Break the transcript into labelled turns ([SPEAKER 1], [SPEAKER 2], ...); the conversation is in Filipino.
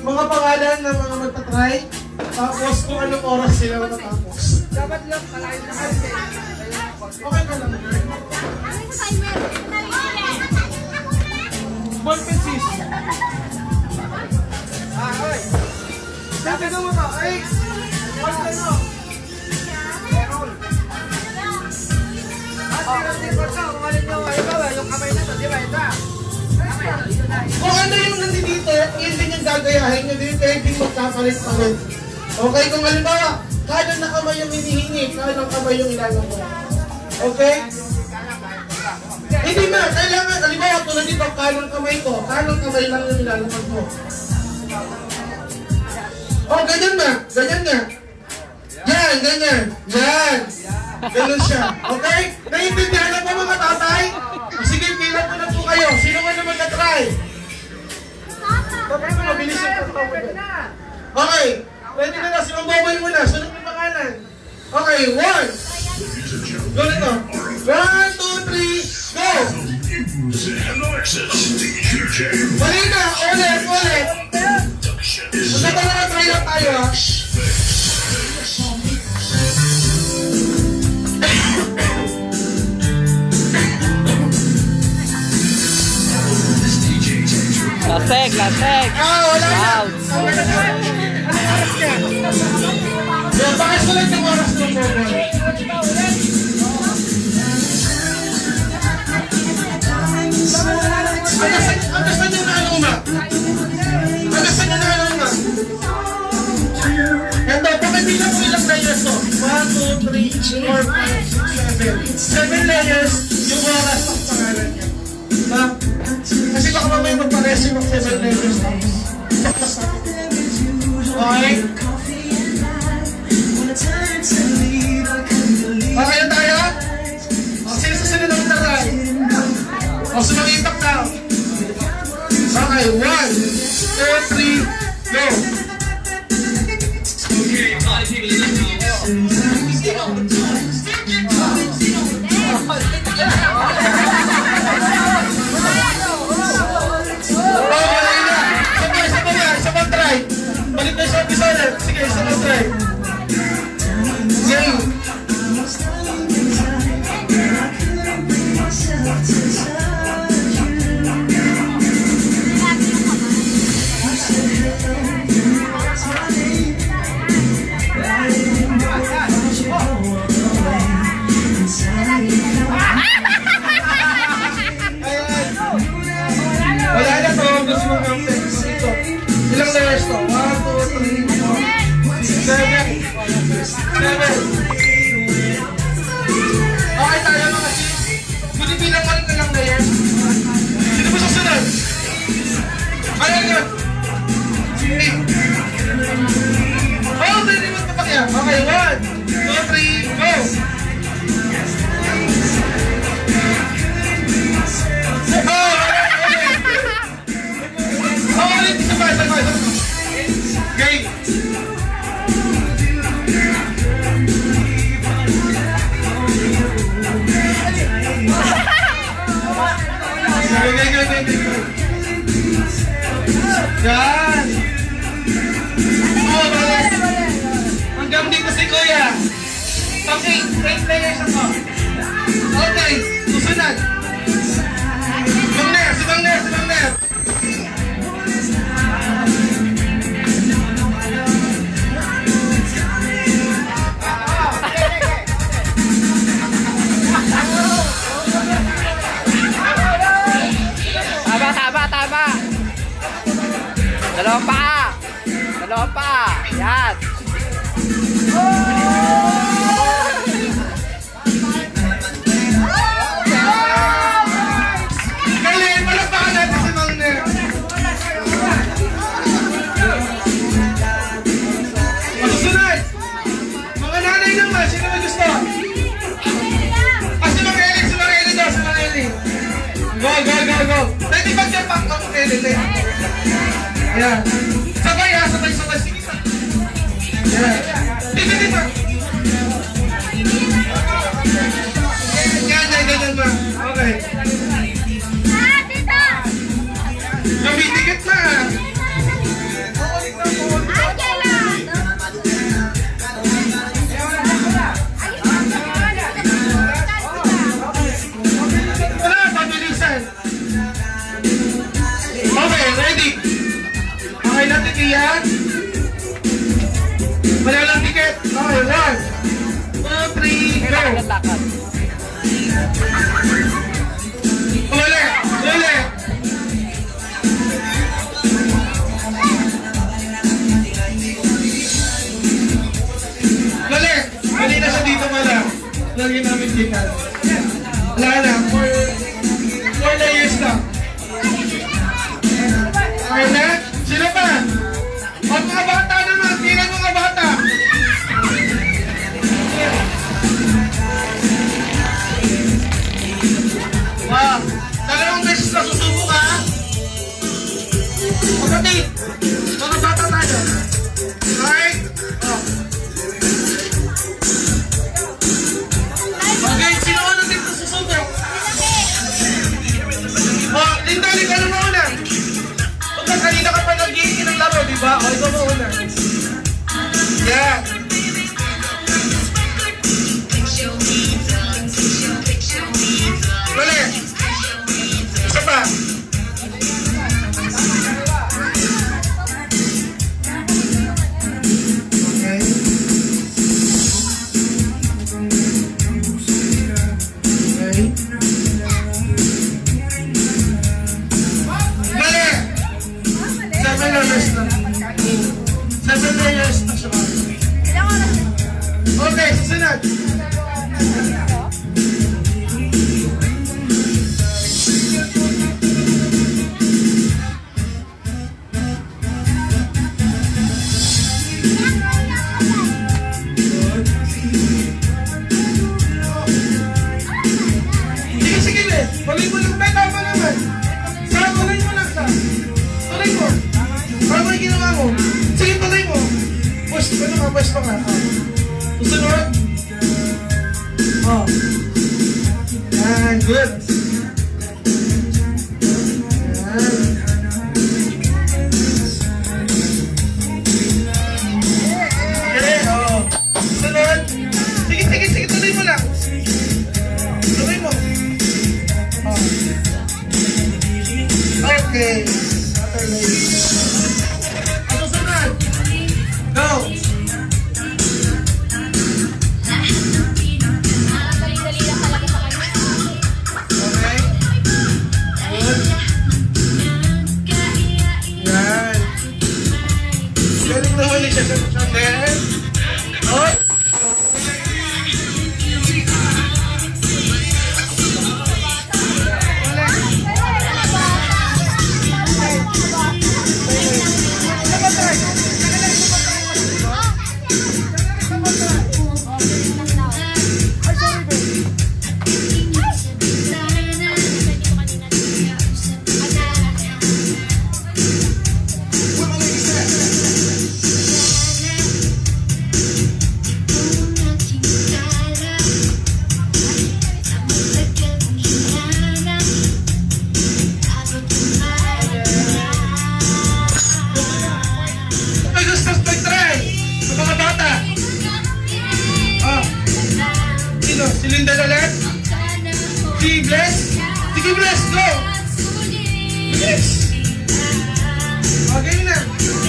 [SPEAKER 1] mga pangalan ng mga magta-try. Tapos kung anong oras sila matatapos.
[SPEAKER 2] Dapat lang kalahin na kasi.
[SPEAKER 1] Okay ka lang. Ball pen sis.
[SPEAKER 2] Oy.
[SPEAKER 1] Sabi na mo ba? Ay! Ball pen mo.
[SPEAKER 2] Yung kamay na to, di ba? Ito.
[SPEAKER 1] Kung ano yung nandito, yun din yung gagayahin nyo din, kaya hindi magkapalit-palit. Okay, kung halimbawa, kanan na kamay yung hinihingi, kanan kamay yung ilalagay. Okay? Hindi na, kailangan, halimbawa, tulad dito, kanan kamay ko, kanan kamay lang yung ilalagay mo. Oh, ganyan na, ganyan na. Yan, ganyan, yan. Ganun siya, okay? Naiintindihan na po mga tatay? Sige, pilan ko na po kayo. Sino man naman na-try? Tapos mabilis yung pagtawag. Okay, ready na na. Si Mang Boboy muna. Sunod yung pangalan. Okay, 1. Go na to. 1, 2, 3, go! Mali na, ulit, ulit. Magkata na na-try lang tayo, ha?
[SPEAKER 3] Lasek, lasek.
[SPEAKER 1] Wala na.
[SPEAKER 3] Wow.
[SPEAKER 1] Anong oras ka? Yeah, bakit sulit yung oras ng Boboy? Agasan yung naano ma? Agasan yung naano ma? Ito, pakibilang ko ilang layers to? 1, 2, 3, 4, 5, 6, 7. 7 layers yung oras ng pangalan niya. Diba? Kasi baka mamaya magpa-resin ng 7 layers lang. Okay? Okay na tayo? O, sino susunod ang taray? O, sumangitak na. Okay, 1, 2, 3, go! Balik na sa episode. Sige, isa na try. Game. Wala na to. Gusto mo ng text ito. Ilang layers to? 1, 2, 3, 4, 7. Okay tayo mga sis. Buti bilang ka lang layers. Sino ba susunod? Ayan yun. Oh, pwede mo papakya. Okay, 1, 2, 3, go! Oh, ulit. Sabay. Game. Yan. Hanggang dito si Kuya. Okay, 8 layers ako. Okay, susunod. Si Mang Ner.
[SPEAKER 3] Tama. Dalawa pa. Yan.
[SPEAKER 1] Galing, malapakan natin si Mang Ner. Masusunod. Mga nanay naman, sino may gusto? Si Mang Eli daw, si Mang Eli. Go. Pwede ba siya pang Mang Eli? Ayan. Sabay. Sige. Ayan. Dito. Ganyan ba? Okay. Dito! Nabidikit na!
[SPEAKER 3] lakad.
[SPEAKER 1] Uli! Uli! Uli! Mali na siya dito mala. Lagi namin tingnan. Wala na. For the years lang. Okay na? Sino pa? O mga bata naman. Tingnan mga bata. Wow! Dalawang beses na susubok ha? Kapatid! Mga bata tayo. Right? Oh. Okay, sino ano dito susubok? Oh, Linda, ano mo una? Punta, kanina ka pa nag-iingin ng laro, di ba? O, ikaw mo una. Yeah. Wala. Isa pa. Okay. Okay. Wala. 7 layers na. 7 layers na siya. Okay, susunod. Tuloy mo lang, may tama naman. Sa, tuloy mo lang sa. Tuloy mo. Para mo yung ginawa mo. Sige, tuloy mo. Push, ano nga, push pa nga. Susunod. Oh. Yan, good. Yan. Okay, oh. Susunod. Sige, sige, sige, tuloy mo lang. Tuloy mo. Okay. Ano sunod? Go! Okay. Good. Yan. Galing na huli siya sa channel. Oh! Si Linda ulit. Si Bless. Sige, Bless, go! Bless! Okay na.